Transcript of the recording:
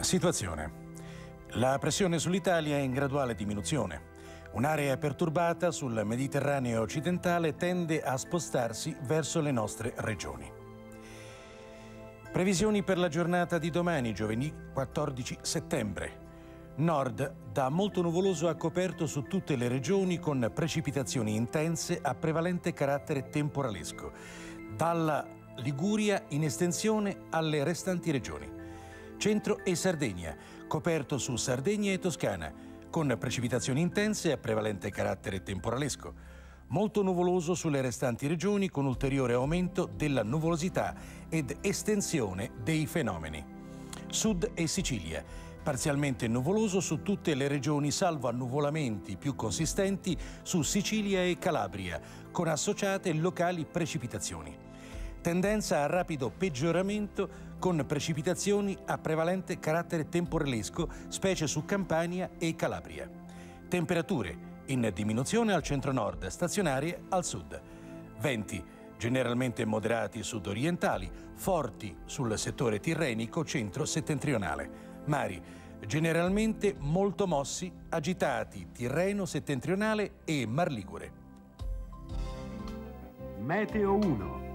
Situazione. La pressione sull'Italia è in graduale diminuzione. Un'area perturbata sul Mediterraneo occidentale tende a spostarsi verso le nostre regioni. Previsioni per la giornata di domani, giovedì 14 settembre. Nord da molto nuvoloso a coperto su tutte le regioni con precipitazioni intense a prevalente carattere temporalesco, dalla Liguria in estensione alle restanti regioni. Centro e Sardegna, coperto su Sardegna e Toscana, con precipitazioni intense a prevalente carattere temporalesco. Molto nuvoloso sulle restanti regioni con ulteriore aumento della nuvolosità ed estensione dei fenomeni. Sud e Sicilia, parzialmente nuvoloso su tutte le regioni salvo annuvolamenti più consistenti su Sicilia e Calabria, con associate locali precipitazioni. Tendenza a rapido peggioramento con precipitazioni a prevalente carattere temporalesco, specie su Campania e Calabria. Temperature in diminuzione al centro-nord, stazionarie al sud. Venti generalmente moderati sud-orientali, forti sul settore tirrenico centro-settentrionale. Mari generalmente molto mossi, agitati Tirreno settentrionale e Mar Ligure. Meteo 1.